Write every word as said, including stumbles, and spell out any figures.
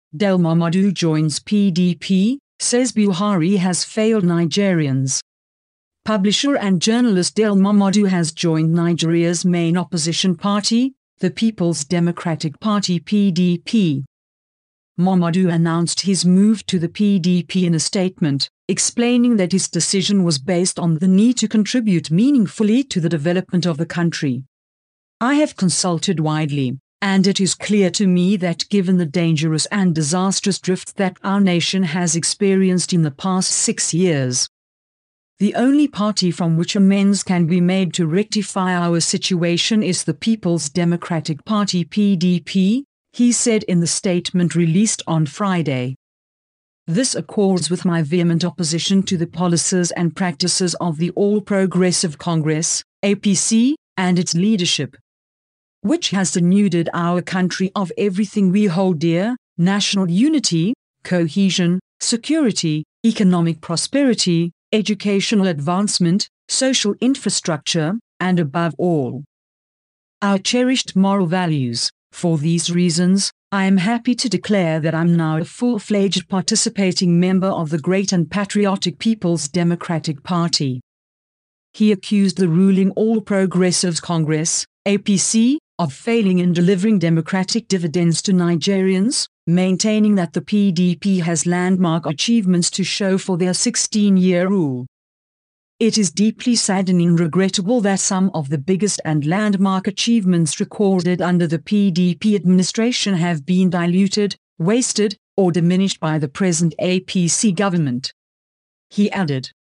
Dele Momodu joins P D P, says Buhari has failed Nigerians. Publisher and journalist Dele Momodu has joined Nigeria's main opposition party, the People's Democratic Party P D P. Momodu announced his move to the P D P in a statement, explaining that his decision was based on the need to contribute meaningfully to the development of the country. "I have consulted widely, and it is clear to me that given the dangerous and disastrous drift that our nation has experienced in the past six years, the only party from which amends can be made to rectify our situation is the People's Democratic Party P D P, he said in the statement released on Friday. "This accords with my vehement opposition to the policies and practices of the All Progressive Congress, A P C, and its leadership, which has denuded our country of everything we hold dear: national unity, cohesion, security, economic prosperity, educational advancement, social infrastructure, and above all, our cherished moral values. For these reasons, I am happy to declare that I'm now a full-fledged participating member of the great and patriotic People's Democratic Party." He accused the ruling All Progressives Congress, A P C, of failing in delivering democratic dividends to Nigerians, maintaining that the P D P has landmark achievements to show for their sixteen-year rule. "It is deeply saddening and regrettable that some of the biggest and landmark achievements recorded under the P D P administration have been diluted, wasted, or diminished by the present A P C government," he added.